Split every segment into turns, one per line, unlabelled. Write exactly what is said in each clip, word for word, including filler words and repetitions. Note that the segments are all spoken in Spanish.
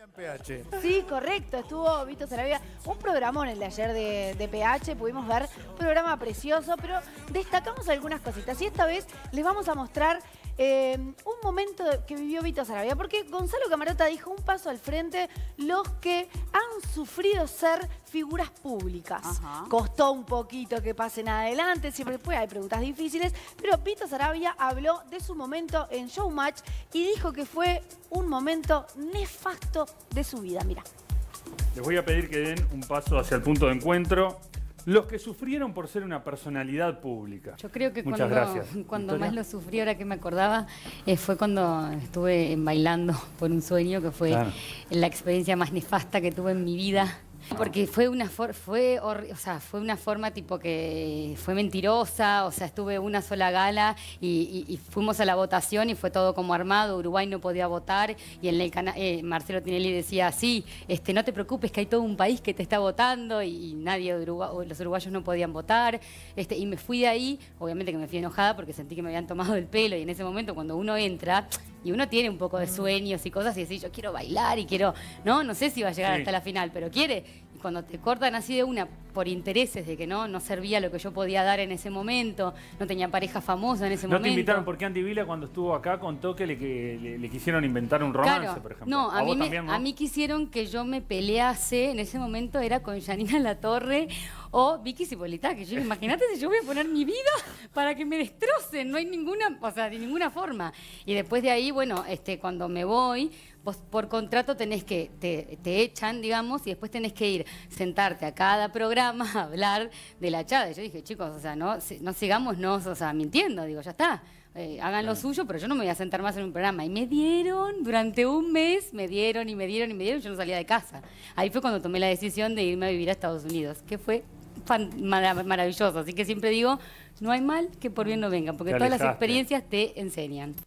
P H.
Sí, correcto, estuvo Vito Saravia, un programón el de ayer de, de P H, pudimos ver, programa precioso, pero destacamos algunas cositas y esta vez les vamos a mostrar eh, un momento que vivió Vito Saravia, porque Gonzalo Camarota dijo un paso al frente los que han sufrido ser figuras públicas. Ajá. Costó un poquito que pasen adelante, siempre después hay preguntas difíciles, pero Vito Saravia habló de su momento en Showmatch y dijo que fue un momento nefasto de su vida. Mira.
Les voy a pedir que den un paso hacia el punto de encuentro. Los que sufrieron por ser una personalidad pública.
Yo creo que
Muchas
cuando,
gracias.
cuando
Victoria.
más lo sufrí, ahora que me acordaba, eh, fue cuando estuve en Bailando por un Sueño, que fue claro. la experiencia más nefasta que tuve en mi vida. Porque fue una, for fue, o sea, fue una forma tipo que fue mentirosa, o sea, estuve una sola gala y, y, y fuimos a la votación y fue todo como armado, Uruguay no podía votar y en el canal eh, Marcelo Tinelli decía, sí, este, no te preocupes que hay todo un país que te está votando y, y nadie, de Uruguay, los uruguayos no podían votar, este, y me fui de ahí, obviamente que me fui enojada porque sentí que me habían tomado el pelo y en ese momento cuando uno entra y uno tiene un poco de sueños y cosas y decís, yo quiero bailar y quiero, no, no sé si va a llegar sí. hasta la final, pero quiere. Y cuando te cortan así de una por intereses de que no, no servía lo que yo podía dar en ese momento, no tenía pareja famosa en ese
no
momento.
¿No te invitaron porque Andy Vila cuando estuvo acá contó que le, que le, le quisieron inventar un romance,
claro,
por ejemplo?
No, a,
¿A
mí
vos
me,
también, no?
a mí quisieron que yo me pelease, en ese momento era con Janina Latorre o Vicky Cipolitá, que yo imagínate si yo voy a poner mi vida para que me destrocen, no hay ninguna, o sea, de ninguna forma. Y después de ahí, bueno, este, cuando me voy, vos por contrato tenés que, te, te echan, digamos, y después tenés que ir, sentarte a cada programa a hablar de la chada. Y yo dije, chicos, o sea, no, no sigámonos, o sea, mintiendo, digo, ya está. Eh, hagan claro. lo suyo, pero yo no me voy a sentar más en un programa. Y me dieron, durante un mes, me dieron y me dieron y me dieron, yo no salía de casa. Ahí fue cuando tomé la decisión de irme a vivir a Estados Unidos, que fue fan, mar, maravilloso. Así que siempre digo, no hay mal que por bien no venga, porque todas las experiencias te enseñan.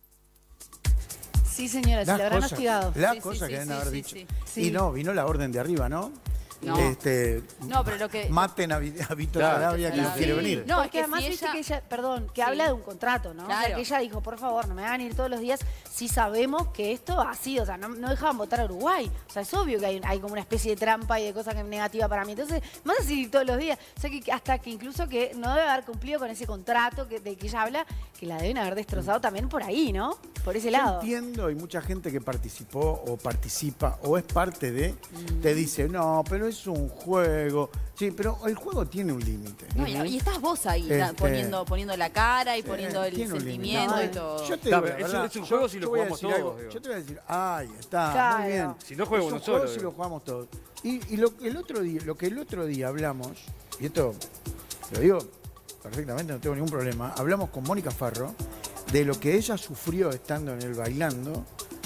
Sí, señora, se le habrán hostigado.
Las
sí,
cosas
sí,
que
sí,
deben haber
sí,
dicho.
Sí, sí.
Y no, vino la orden de arriba, ¿no?
No.
Este,
no, pero lo que...
Maten a, a Víctor claro, Saravia que no quiere venir.
No, es que además si viste ella... que ella, perdón, que sí. habla de un contrato, ¿no? Claro. O sea, que ella dijo, por favor, no me hagan ir todos los días si sabemos que esto ha sido, o sea, no, no dejaban votar a Uruguay. O sea, es obvio que hay, hay como una especie de trampa y de cosas que es negativa para mí. Entonces, más así ir todos los días. O sea, que hasta que incluso que no debe haber cumplido con ese contrato que, de que ella habla, que la deben haber destrozado también por ahí, ¿no? Por ese lado.
Yo entiendo, hay mucha gente que participó o participa o es parte de, mm. te dice, no, pero es un juego. Sí, pero el juego tiene un límite.
No, y, y estás vos ahí este, poniendo, poniendo la cara y poniendo el sentimiento no, y todo.
Yo te
no,
digo,
es, es un juego yo, si lo jugamos todos.
Algo, yo te voy a decir, ay, está,
claro.
muy bien.
Si no juego
es
uno
un
solo.
Juego si lo jugamos todos. Y, y lo, el otro día, lo que el otro día hablamos, y esto lo digo perfectamente, no tengo ningún problema, hablamos con Mónica Farro de lo que ella sufrió estando en el Bailando.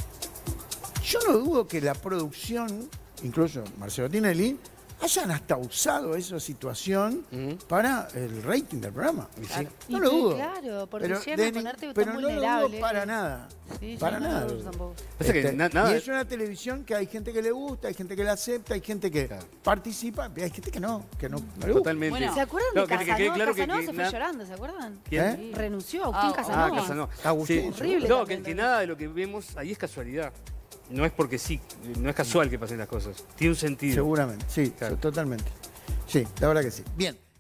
Yo no dudo que la producción, incluso Marcelo Tinelli, hayan hasta usado esa situación uh-huh. para el rating del programa.
Claro.
No lo dudo.
Claro, porque
pero,
llegan a ponerte tan
pero
vulnerable.
No lo dudo para nada.
Sí,
para
sí,
nada.
No,
este,
que na nada
y es una televisión que hay gente que le gusta, hay gente que la acepta, hay gente que claro. participa, hay gente que no, que no. no
Totalmente.
Bueno, ¿se acuerdan no, de Casanova? Que, que, claro Casanova que, que, se fue llorando, ¿se acuerdan?
¿Quién?
¿Eh? Renunció Agustín
ah,
Casanova.
Ah, Casanova.
Agustín.
Sí.
Horrible.
No, que, que nada de lo que vemos ahí es casualidad. No es porque sí, no es casual que pasen las cosas. Tiene un sentido.
Seguramente, sí, claro. totalmente. Sí, la verdad que sí. Bien.